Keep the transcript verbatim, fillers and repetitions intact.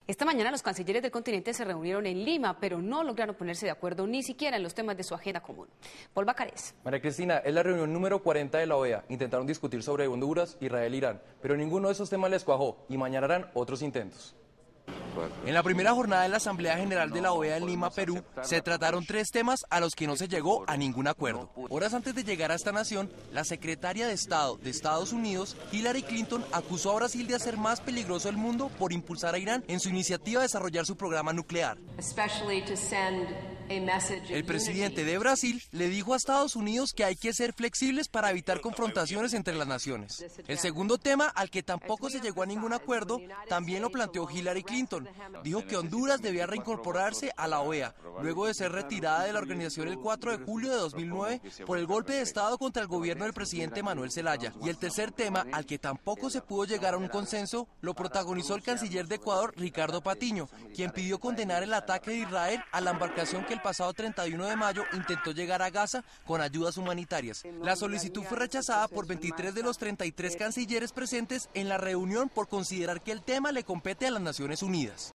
Esta mañana los cancilleres del continente se reunieron en Lima, pero no lograron ponerse de acuerdo ni siquiera en los temas de su agenda común. Paul Bacarés. María Cristina, es la reunión número cuarenta de la O E A. Intentaron discutir sobre Honduras, Israel e Irán, pero ninguno de esos temas les cuajó y mañana harán otros intentos. En la primera jornada de la Asamblea General de la O E A en Lima, Perú, se trataron tres temas a los que no se llegó a ningún acuerdo. Horas antes de llegar a esta nación, la secretaria de Estado de Estados Unidos, Hillary Clinton, acusó a Brasil de hacer más peligroso el mundo por impulsar a Irán en su iniciativa de desarrollar su programa nuclear. El presidente de Brasil le dijo a Estados Unidos que hay que ser flexibles para evitar confrontaciones entre las naciones. El segundo tema, al que tampoco se llegó a ningún acuerdo, también lo planteó Hillary Clinton. Dijo que Honduras debía reincorporarse a la O E A, luego de ser retirada de la organización el cuatro de julio de dos mil nueve por el golpe de Estado contra el gobierno del presidente Manuel Zelaya. Y el tercer tema, al que tampoco se pudo llegar a un consenso, lo protagonizó el canciller de Ecuador, Ricardo Patiño, quien pidió condenar el ataque de Israel a la embarcación que el pasado treinta y uno de mayo intentó llegar a Gaza con ayudas humanitarias. La solicitud fue rechazada por veintitrés de los treinta y tres cancilleres presentes en la reunión por considerar que el tema le compete a las Naciones Unidas.